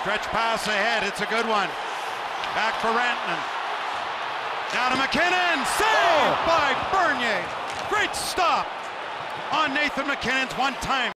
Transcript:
Stretch pass ahead, it's a good one. Back for Rantanen. Now to MacKinnon, saved by Bernier. Great stop on Nathan MacKinnon's one-time.